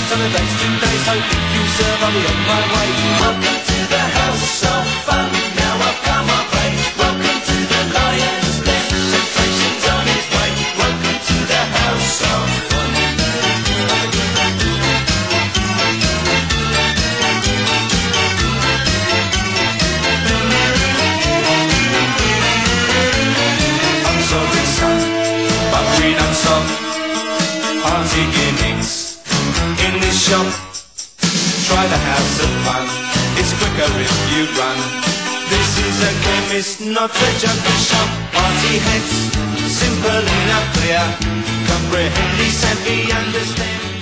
drinks on the days today, so if you serve, I'll be on my way. Welcome to the house of fun, now I've come of age. Welcome to the lion's den, temptation's on its way. Welcome to the house of fun. I'm sorry son, but we don't stop party gimmicks in this shop. Try the house of fun, it's quicker if you run. This is a chemist, not a junkie shop. Party heads, simple enough, clear. Comprehend, understand.